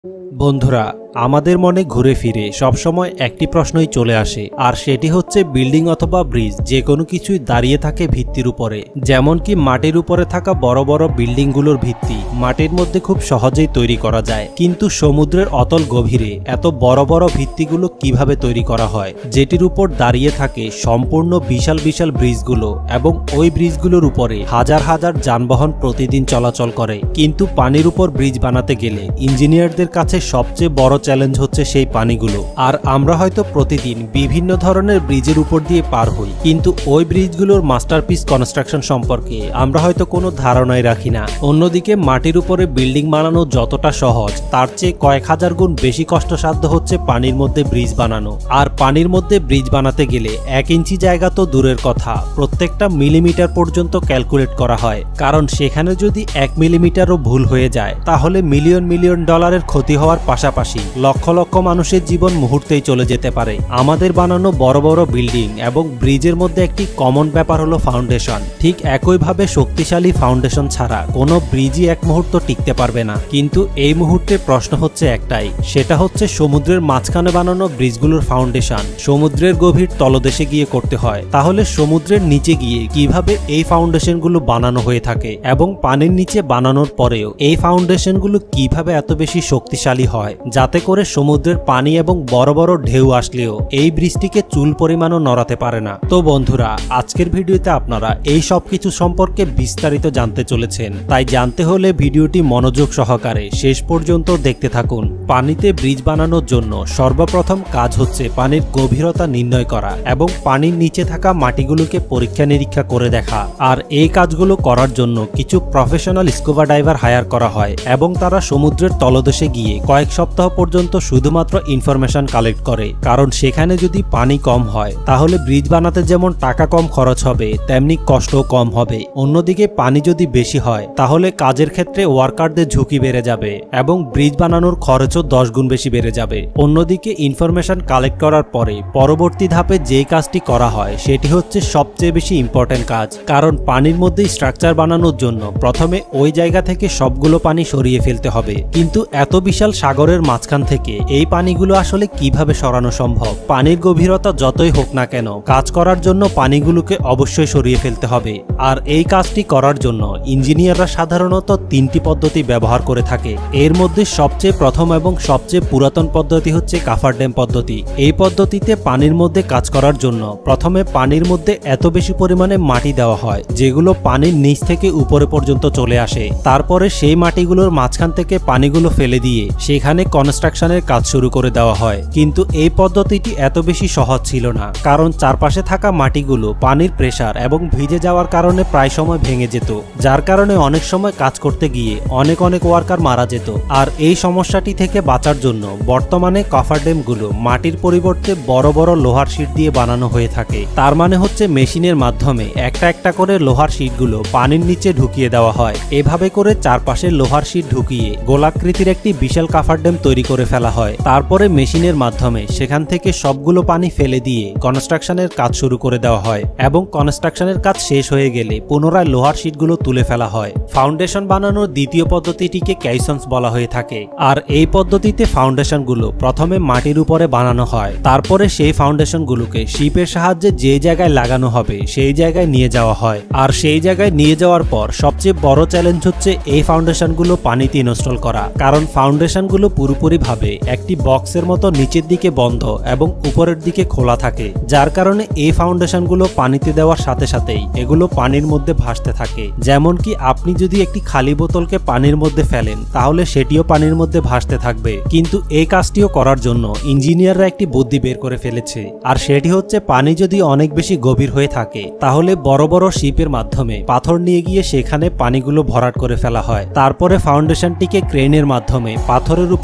বন্ধুরা আমাদের মনে ঘুরে ফিরে সবসময় একটি প্রশ্নই চলে আসে, আর সেটি হচ্ছে বিল্ডিং অথবা ব্রিজ যে কোনো কিছুই দাঁড়িয়ে থাকে ভিত্তির উপরে। যেমন কি মাটির উপরে থাকা বড় বড় বিল্ডিংগুলোর ভিত্তি মাটির মধ্যে খুব সহজেই তৈরি করা যায়, কিন্তু সমুদ্রের অতল গভীরে এত বড় বড় ভিত্তিগুলো কিভাবে তৈরি করা হয় যেটির উপর দাঁড়িয়ে থাকে সম্পূর্ণ বিশাল বিশাল ব্রিজগুলো, এবং ওই ব্রিজগুলোর উপরে হাজার হাজার যানবাহন প্রতিদিন চলাচল করে। কিন্তু পানির উপর ব্রিজ বানাতে গেলে ইঞ্জিনিয়ারদের কাছে সবচেয়ে বড় চ্যালেঞ্জ হচ্ছে সেই পানিগুলো। আর আমরা হয়তো প্রতিদিন বিভিন্ন ধরনের ব্রিজের উপর দিয়ে পার হই, কিন্তু ওই ব্রিজগুলোর মাস্টারপিস কনস্ট্রাকশন সম্পর্কে আমরা হয়তো কোনো ধারণাই রাখি না। অন্যদিকে মাটির উপরে বিল্ডিং বানানো যতটা সহজ, তার চেয়ে কয়েক হাজার গুণ বেশি কষ্টসাধ্য হচ্ছে পানির মধ্যে ব্রিজ বানানো। আর পানির মধ্যে ব্রিজ বানাতে গেলে 1 ইঞ্চি জায়গা তো দূরের কথা, প্রত্যেকটা মিলিমিটার পর্যন্ত ক্যালকুলেট করা হয়, কারণ সেখানে যদি 1 মিলিমিটারও ভুল হয়ে যায় তাহলে মিলিয়ন মিলিয়ন ডলারের ক্ষতি হওয়ার পাশাপাশি লক্ষ লক্ষ মানুষের জীবন মুহূর্তেই চলে যেতে পারে। আমাদের বানানো বড় বড় বিল্ডিং এবং ব্রিজের মধ্যে একটি কমন ব্যাপার হলো ফাউন্ডেশন। ঠিক একইভাবে শক্তিশালী ফাউন্ডেশন ছাড়া কোনো ব্রিজই এক মুহূর্ত টিকতে পারবে না। কিন্তু এই মুহূর্তে প্রশ্ন হচ্ছে একটাই, সেটা হচ্ছে সমুদ্রের মাঝখানে বানানো ব্রিজগুলোর ফাউন্ডেশন সমুদ্রের গভীর তলদেশে গিয়ে করতে হয়, তাহলে সমুদ্রের নিচে গিয়ে কিভাবে এই ফাউন্ডেশনগুলো বানানো হয়ে থাকে, এবং পানির নিচে বানানোর পরেও এই ফাউন্ডেশনগুলো কিভাবে এত বেশি শক্তিশালী হয় যাতে করে সমুদ্রের পানি এবং বড় বড় ঢেউ আসলেও এই ব্রিজটিকে চুল পরিমাণও নড়াতে পারে না। তো বন্ধুরা, আজকের ভিডিওতে আপনারা এই সব কিছু সম্পর্কে বিস্তারিত জানতে চলেছেন, তাই জানতে হলে ভিডিওটি মনোযোগ সহকারে শেষ পর্যন্ত দেখতে থাকুন। পানিতে ব্রিজ বানানোর জন্য সর্বপ্রথম কাজ হচ্ছে পানির গভীরতা নির্ণয় করা এবং পানির নিচে থাকা মাটিগুলোকে পরীক্ষা নিরীক্ষা করে দেখা। আর এই কাজগুলো করার জন্য কিছু প্রফেশনাল স্কুবা ডাইভার হায়ার করা হয়, এবং তারা সমুদ্রের তলদেশে গিয়ে কয়েক সপ্তাহ পর্যন্ত শুধুমাত্র ইনফরমেশন কালেক্ট করে, কারণ সেখানে যদি পানি কম হয় তাহলে ব্রিজ বানাতে যেমন টাকা কম খরচ হবে তেমনি কষ্টও কম হবে। অন্যদিকে পানি যদি বেশি হয় তাহলে কাজের ক্ষেত্রে ওয়ার্কারদের ঝুঁকি বেড়ে যাবে এবং ব্রিজ বানানোর খরচও 10 গুণ বেশি বেড়ে যাবে। অন্যদিকে ইনফরমেশন কালেক্ট করার পরে পরবর্তী ধাপে যেই কাজটি করা হয় সেটি হচ্ছে সবচেয়ে বেশি ইম্পর্টেন্ট কাজ, কারণ পানির মধ্যে স্ট্রাকচার বানানোর জন্য প্রথমে ওই জায়গা থেকে সবগুলো পানি সরিয়ে ফেলতে হবে। কিন্তু এত বিশাল সাগরের মাঝখান থেকে এই পানিগুলো আসলে কিভাবে সরানো সম্ভব? পানির গভীরতা যতই হোক না কেন, কাজ করার জন্য পানিগুলোকে অবশ্যই সরিয়ে ফেলতে হবে। আর এই কাজটি করার জন্য ইঞ্জিনিয়াররা সাধারণত 3টি পদ্ধতি ব্যবহার করে থাকে। এর মধ্যে সবচেয়ে প্রথম এবং সবচেয়ে পুরাতন পদ্ধতি হচ্ছে কাফার ড্যাম পদ্ধতি। এই পদ্ধতিতে পানির মধ্যে কাজ করার জন্য প্রথমে পানির মধ্যে এত বেশি পরিমাণে মাটি দেওয়া হয় যেগুলো পানির নিচ থেকে উপরে পর্যন্ত চলে আসে। তারপরে সেই মাটিগুলোর মাঝখান থেকে পানিগুলো ফেলে দিয়ে সেখানে কনস্ট্রাকশনের কাজ শুরু করে দেওয়া হয়। কিন্তু এই পদ্ধতিটি এত বেশি সহজ ছিল না, কারণ চারপাশে থাকা মাটিগুলো পানির প্রেসার এবং ভিজে যাওয়ার কারণে প্রায় সময় ভেঙে যেত, যার কারণে অনেক সময় কাজ করতে গিয়ে অনেক ওয়ার্কার মারা যেত। আর এই সমস্যাটি থেকে বাঁচার জন্য বর্তমানে কাফার ড্যামগুলো মাটির পরিবর্তে বড় বড় লোহার শীট দিয়ে বানানো হয়ে থাকে। তার মানে হচ্ছে মেশিনের মাধ্যমে একটা একটা করে লোহার শীটগুলো পানির নিচে ঢুকিয়ে দেওয়া হয়। এভাবে করে চারপাশে লোহার শীট ঢুকিয়ে গোলাকৃতির একটি বিশাল কাফার ড্যাম তৈরি করে ফেলা হয়। তারপরে মেশিনের মাধ্যমে সেখান থেকে সবগুলো পানি ফেলে দিয়ে কনস্ট্রাকশনের কাজ শুরু করে দেওয়া হয়, এবং কনস্ট্রাকশনের কাজ শেষ হয়ে গেলে পুনরায় লোহার শীটগুলো তুলে ফেলা হয়। ফাউন্ডেশন বানানোর দ্বিতীয় পদ্ধতিটিকে ক্যাইসন্স বলা হয়ে থাকে। আর এই পদ্ধতিতে ফাউন্ডেশনগুলো প্রথমে মাটির উপরে বানানো হয়, তারপরে সেই ফাউন্ডেশনগুলোকে শিপের সাহায্যে যে জায়গায় লাগানো হবে সেই জায়গায় নিয়ে যাওয়া হয়। আর সেই জায়গায় নিয়ে যাওয়ার পর সবচেয়ে বড় চ্যালেঞ্জ হচ্ছে এই ফাউন্ডেশনগুলো পানিতে ইনস্টল করা, কারণ ফাউন্ডেশনগুলো পুরোপুরিভাবে একটি বক্সের মতো নিচের দিকে বন্ধ এবং উপরের দিকে খোলা থাকে, যার কারণে এই ফাউন্ডেশনগুলো পানিতে দেওয়ার সাথে সাথেই এগুলো পানির মধ্যে ভাসতে থাকে। যেমন কি আপনি যদি একটি খালি বোতলকে পানির মধ্যে ফেলেন তাহলে সেটিও পানির মধ্যে ভাসতে থাকবে। কিন্তু এই কাজটিও করার জন্য ইঞ্জিনিয়াররা একটি বুদ্ধি বের করে ফেলেছে, আর সেটি হচ্ছে পানি যদি অনেক বেশি গভীর হয়ে থাকে তাহলে বড় বড় শিপের মাধ্যমে পাথর নিয়ে গিয়ে সেখানে পানিগুলো ভরাট করে ফেলা হয়। তারপরে ফাউন্ডেশনটিকে ক্রেনের মাধ্যমে পাথরের উপরে বসিয়ে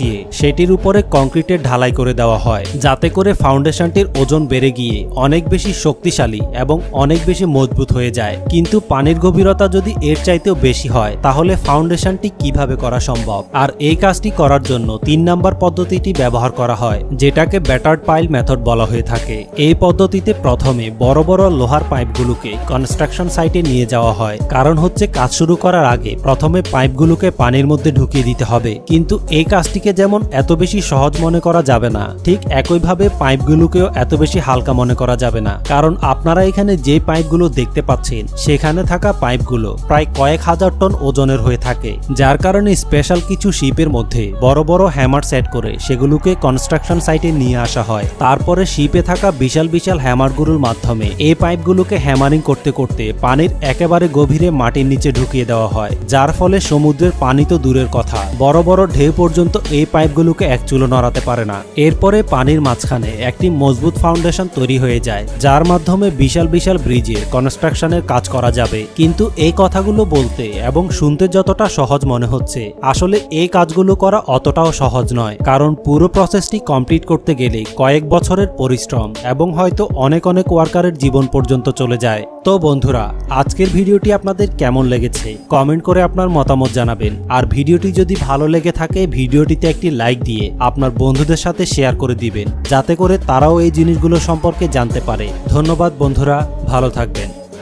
বসিয়ে সেটির উপরে কংক্রিটের ঢালাই করে দেওয়া হয়, যাতে করে ফাউন্ডেশনটির ওজন বেড়ে গিয়ে অনেক বেশি শক্তিশালী এবং অনেক বেশি মজবুত হয়ে যায়। কিন্তু পানির গভীরতা যদি এর চাইতেও বেশি হয় তাহলে ফাউন্ডেশনটি কিভাবে করা সম্ভব? আর এই কাজটি করার জন্য 3 নাম্বার পদ্ধতিটি ব্যবহার করা হয়, যেটাকে ব্যাটার্ড পাইল মেথড বলা হয়ে থাকে। এই পদ্ধতিতে প্রথমে বড় বড় লোহার পাইপগুলোকে কনস্ট্রাকশন সাইটে নিয়ে যাওয়া হয়, কারণ হচ্ছে কাজ শুরু করার আগে প্রথমে পাইপগুলোকে পানির মধ্যে ঢুকিয়ে দিতে হবে। কিন্তু এই কাজটিকে যেমন এত বেশি সহজ মনে করা যাবে না, ঠিক একইভাবে পাইপগুলোকেও এত বেশি হালকা মনে করা যাবে না, কারণ আপনারা এখানে যে পাইপগুলো দেখতে পাচ্ছেন সেখানে থাকা পাইপগুলো প্রায় কয়েক হাজার টন ওজনের হয়ে থাকে, যার কারণে স্পেশাল কিছু শিপের মধ্যে বড় বড় হ্যামার সেট করে সেগুলোকে কনস্ট্রাকশন সাইটে নিয়ে আসা হয়। তারপরে শিপে থাকা বিশাল বিশাল হ্যামারগুলোর মাধ্যমে এই পাইপগুলোকে হ্যামারিং করতে করতে পানির একেবারে গভীরে মাটির নিচে ঢুকিয়ে দেওয়া হয়, যার ফলে সমুদ্রের পানি তো দূরের কথা, বড় বড় ঢেউ পর্যন্ত এই পাইপগুলোকে এক চুলো নড়াতে পারে না। এরপরে পানির মাঝখানে একটি মজবুত ফাউন্ডেশন তৈরি হয়ে যায়, যার মাধ্যমে বিশাল বিশাল ব্রিজের কনস্ট্রাকশনের কাজ করা যাবে। কিন্তু এই কথাগুলো বলতে এবং শুনতে যতটা সহজ মনে হচ্ছে, আসলে এই কাজগুলো করা অতটাও সহজ নয়, কারণ পুরো প্রসেসটি কমপ্লিট করতে গেলে কয়েক বছরের পরিশ্রম এবং হয়তো অনেক অনেক ওয়ার্কারের জীবন পর্যন্ত চলে যায়। তো বন্ধুরা, আজকের ভিডিওটি আপনাদের কেমন লেগেছে কমেন্ট করে আপনার মতামত জানাবেন। আর ভিডিওটি যদি ভালো লেগে থাকে ভিডিওটিতে একটি লাইক দিয়ে আপনার বন্ধুদের সাথে শেয়ার করে দিবেন, যাতে করে তারাও এই জিনিসগুলো সম্পর্কে জানতে পারে। ধন্যবাদ বন্ধুরা, ভালো থাকবেন।